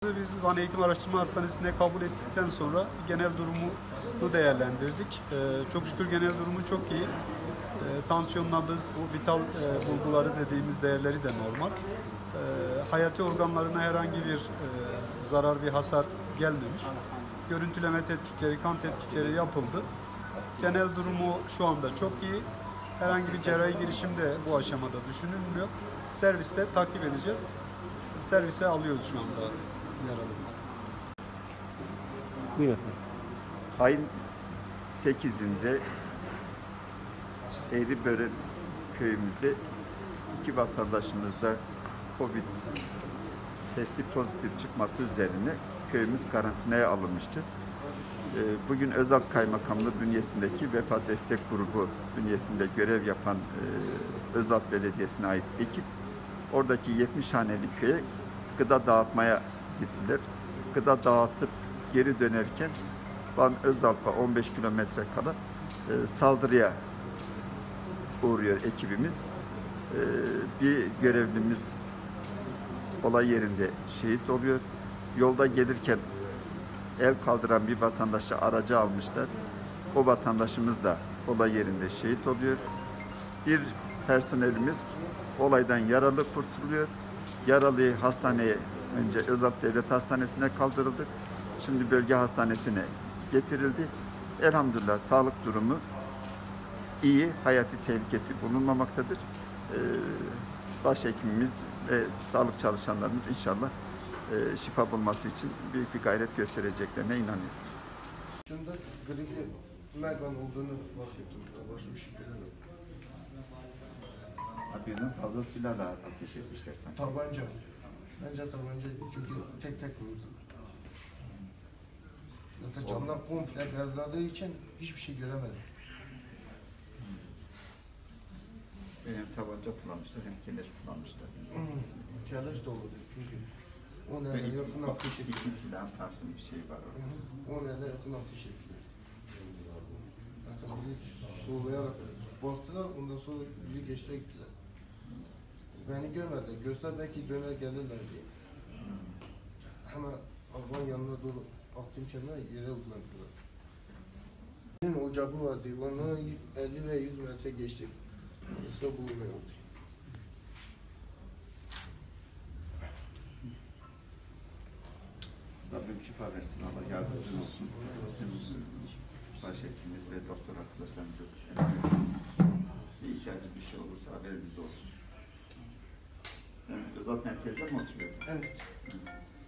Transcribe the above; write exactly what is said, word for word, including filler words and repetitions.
hastamızı biz Van Eğitim Araştırma Hastanesi'ne kabul ettikten sonra genel durumunu değerlendirdik. Ee, çok şükür genel durumu çok iyi. Ee, tansiyon, nabız, bu vital e, bulguları dediğimiz değerleri de normal. Ee, hayati organlarına herhangi bir e, zarar, bir hasar gelmemiş. Görüntüleme tetkikleri, kan tetkikleri yapıldı. Genel durumu şu anda çok iyi. Herhangi bir cerrahi girişim de bu aşamada düşünülmüyor. Serviste takip edeceğiz. Servise alıyoruz şu anda yaralımızı. Buyurun. Ayın sekizinde Eğriböre köyümüzde iki vatandaşımızda Covid testi pozitif çıkması üzerine köyümüz karantinaya alınmıştı. Bugün Özalp Kaymakamlığı bünyesindeki Vefa Destek Grubu bünyesinde görev yapan Özalp Belediyesi'ne ait ekip oradaki yetmiş haneli köye gıda dağıtmaya gittiler. Gıda dağıtıp geri dönerken Van Özalp'a on beş kilometre kala e, saldırıya uğruyor ekibimiz. E, bir görevlimiz olay yerinde şehit oluyor. Yolda gelirken el kaldıran bir vatandaşı aracı almışlar. O vatandaşımız da olay yerinde şehit oluyor. Bir personelimiz olaydan yaralı kurtuluyor. Yaralıyı hastaneye, önce Özalp Devlet Hastanesi'ne kaldırıldık. Şimdi bölge hastanesine getirildi. Elhamdülillah sağlık durumu iyi, hayati tehlikesi bulunmamaktadır. Ee, başhekimimiz ve sağlık çalışanlarımız inşallah e, şifa bulması için büyük bir gayret göstereceklerine inanıyorum. Şunda gripli mergan olduğunu fark ettim. Başka bir şey görmedim. Birden fazla silahla ateş etmişler sanki. Tabanca. Bence tabancaydı çünkü tek tek vurdu. Zaten camlar komple gazladığı için hiçbir şey göremedim. Hem tabanca kullanmışlar hem keleş kullanmışlar. Hmm. Keleş de olabilir çünkü on ele yakın ateş ettiler. İki silahın farklı bir şey var orada. on ele yakın ateş ettiler. Zaten bizi soğuyarak bastılar, ondan sonra bizi geçti gittiler. Beni görmediler, göster belki döner gelirler diye. Hemen Afgan yanına doğru attım kendime, yere uzandılar. Benim ocağı vardı, onu elli ve yüz metre geçtik. Sonra bulunmuyor oldu. Rabbim şifa versin, Allah yardımcın olsun. Bizim başhekimimiz ve doktor arkadaşlarımıza emanet. Bir ihtiyacı bir şey olursa haberimiz olsun. Yani Özalp merkezde mi oturuyor? Evet.